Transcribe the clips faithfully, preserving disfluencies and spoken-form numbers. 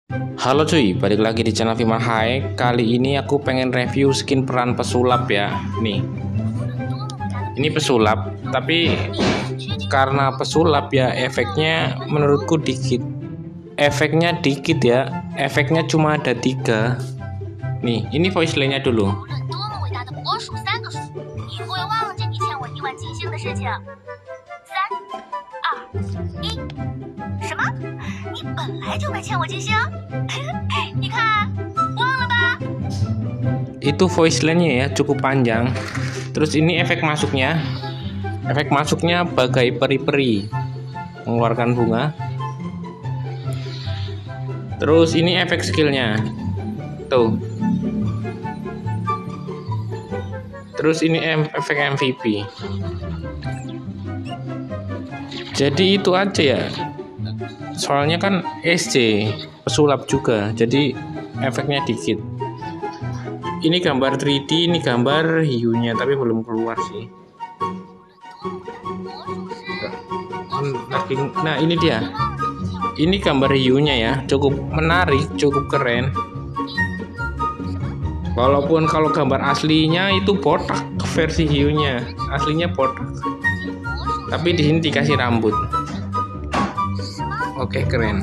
Halo cuy, balik lagi di channel Vima Hai. Kali ini aku pengen review skin peran pesulap ya. Nih, ini pesulap, tapi karena pesulap ya efeknya menurutku dikit. Efeknya dikit ya, efeknya cuma ada tiga. Nih, ini voice line-nya dulu. Itu voice line-nya ya, cukup panjang. Terus ini efek masuknya. Efek masuknya bagai peri-peri mengeluarkan bunga. Terus ini efek skillnya. Tuh. Terus ini efek M V P. Jadi itu aja ya. Soalnya kan S C pesulap juga, jadi efeknya dikit. Ini gambar tiga D, ini gambar hiunya, tapi belum keluar sih. Nah ini dia. Ini gambar hiunya ya, cukup menarik, cukup keren. Walaupun kalau gambar aslinya itu botak versi hiunya, aslinya botak. Tapi di sini dikasih rambut. Oke, keren.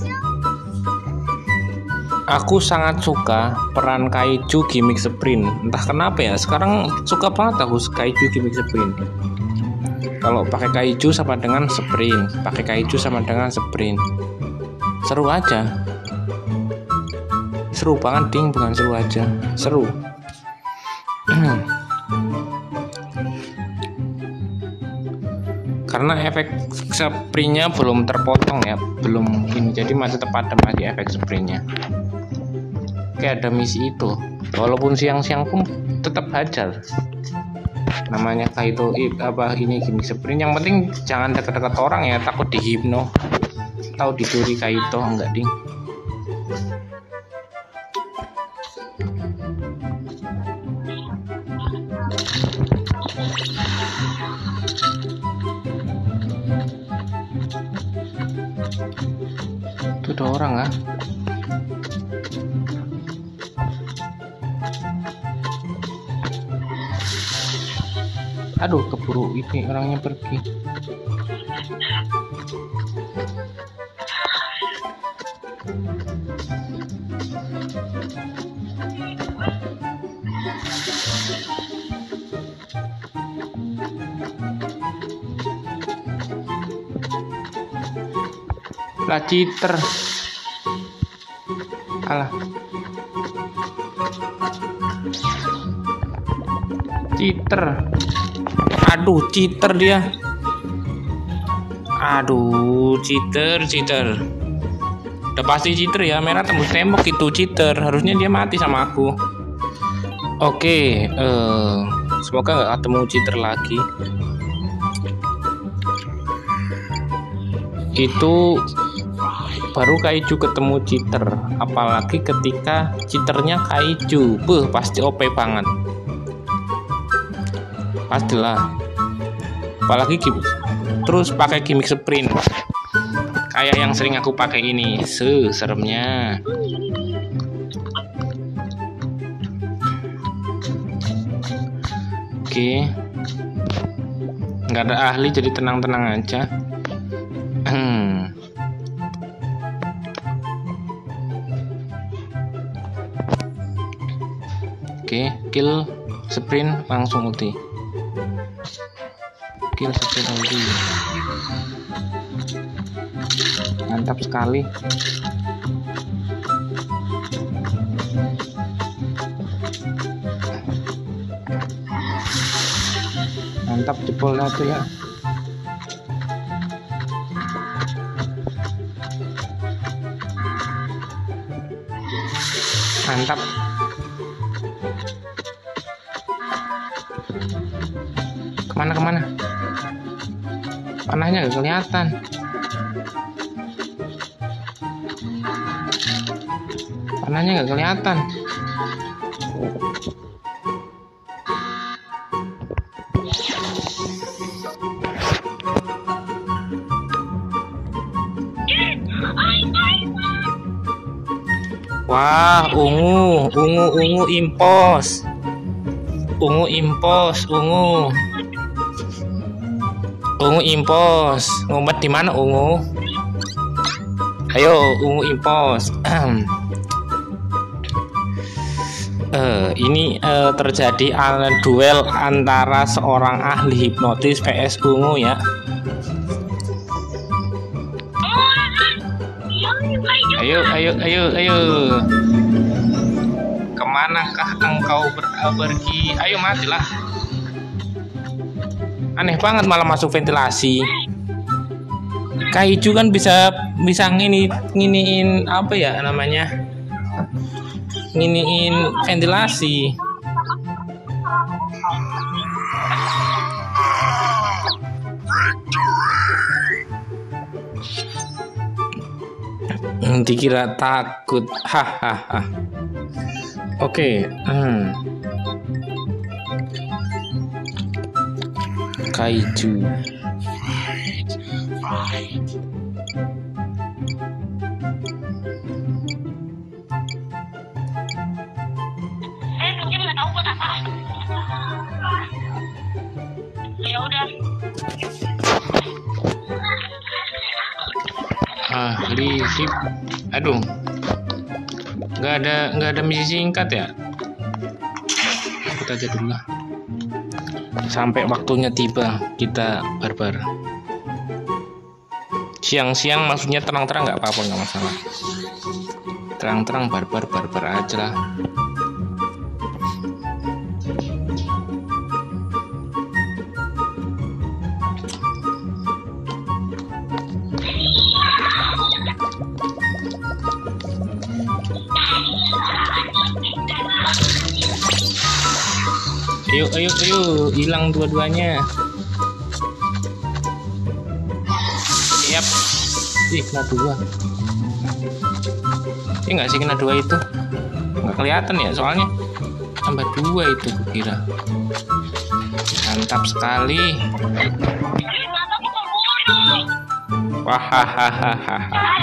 Aku sangat suka peran Kaiju gimmick sprint. Entah kenapa ya, sekarang suka banget aku Kaiju gimmick sprint. Kalau pakai Kaiju sama dengan sprint, pakai Kaiju sama dengan sprint. Seru aja. Seru banget ding, bukan seru aja. Seru. Karena efek sprintnya belum terpotong ya, belum ini, jadi masih tepat masih efek sprintnya. Kayak ada misi itu, walaupun siang-siang pun tetap hajar. Namanya Kaito apa ini gimmick sprint. Yang penting jangan dekat-dekat orang ya, takut dihipno. Tahu dicuri Kaito enggak ding. Itu ada orang ah. Aduh, keburu ini orangnya pergi. Lah cheater. Alah. Cheater. Aduh, cheater dia. Aduh, cheater, cheater. Udah pasti cheater ya, merah tembus tembok itu cheater. Harusnya dia mati sama aku. Oke, eh, semoga nggak ketemu cheater lagi. Itu baru Kaiju ketemu cheater, apalagi ketika cheaternya Kaiju, beuh pasti O P banget. Pastilah. Apalagi terus pakai gimmick sprint. Kayak yang sering aku pakai ini, se seremnya. Oke. Nggak ada ahli jadi tenang-tenang aja. Hmm. Oke, kill sprint langsung ulti. Kill sprint ulti. Mantap sekali. Mantap jempolnya tuh ya. Mantap. Kemana kemana? Panahnya gak kelihatan. Panahnya gak kelihatan. Wah, ungu, ungu, ungu impos. Ungu impos, ungu. Ungu impos. Ngumpet di mana ungu? Ayo, ungu impos. uh, ini uh, terjadi uh, duel antara seorang ahli hipnotis vs ungu ya. Ayo, ayo, ayo, ayo. Kemanakah engkau ber pergi? Ayo matilah. Aneh banget malah masuk ventilasi. Kaiju kan bisa bisa ngini nginiin apa ya namanya? Nginiin ventilasi. Dikira takut, hahaha. Oke, hmm. Kaiju. Ya udah. Ahli sip. Aduh, nggak ada nggak ada misi singkat ya. Kita aja dulu lah. Sampai waktunya tiba kita barbar. Siang-siang maksudnya terang-terang nggak apa-apa, nggak masalah. Terang-terang barbar barbar aja lah. Ayo, ayo, ayo, hilang dua-duanya. Siap. Ih, kena dua. Ini nggak sih kena dua itu? Nggak kelihatan ya, soalnya tambah dua itu kukira. Mantap sekali. Wahahaha.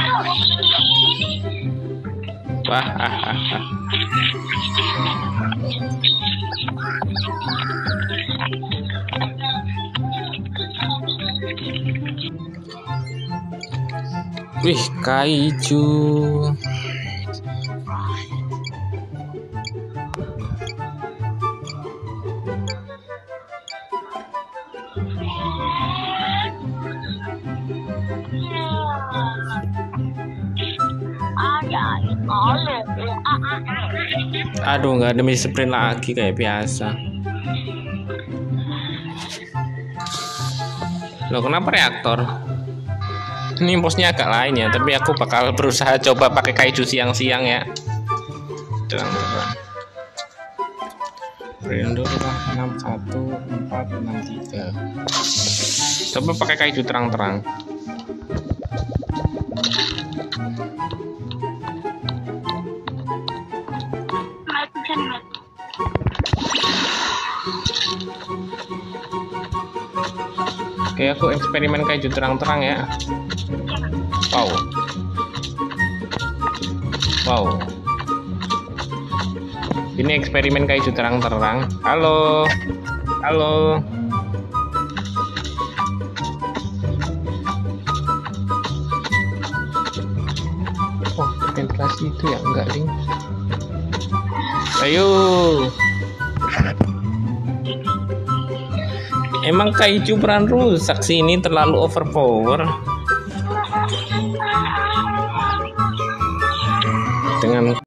Wahahaha. Wih, kaiju. Aduh, nggak ada misi sprint lagi kayak biasa. Loh, kenapa reaktor? Ini posnya agak lain ya, tapi aku bakal berusaha coba pakai kaiju siang-siang ya. Terang-terang. Rendo enam satu empat enam tiga. Coba pakai kaiju terang-terang. Oke, aku eksperimen kaiju terang-terang ya. Wow. Wow. Ini eksperimen kaiju terang-terang. Halo. Halo. Oh, ventilasi itu ya, enggak ding. Ayo. Emang kaiju peran rusak sih, ini terlalu overpower. Dengan